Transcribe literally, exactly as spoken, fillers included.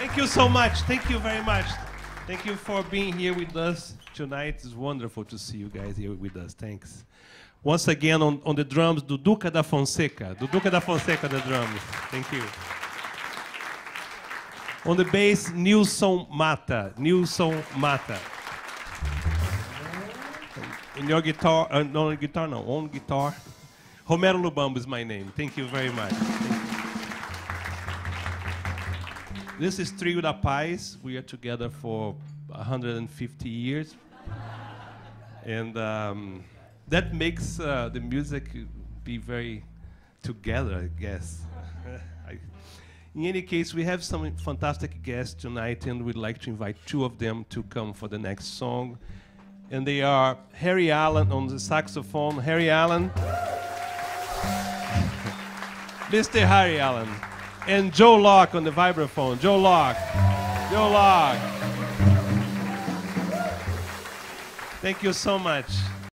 Thank you so much. Thank you very much. Thank you for being here with us tonight. It's wonderful to see you guys here with us. Thanks. Once again, on, on the drums, Duduca da Fonseca. Duduca da Fonseca on the drums. Thank you. On the bass, Nilson Mata. Nilson Mata. In your guitar, uh, no guitar, no, on guitar, Romero Lubambo is my name. Thank you very much. This is Trio da Paz. We are together for one hundred fifty years. And um, that makes uh, the music be very together, I guess. I, in any case, we have some fantastic guests tonight, and we'd like to invite two of them to come for the next song. And they are Harry Allen on the saxophone. Harry Allen. Mister Harry Allen. And Joe Locke on the vibraphone. Joe Locke. Joe Locke. Thank you so much.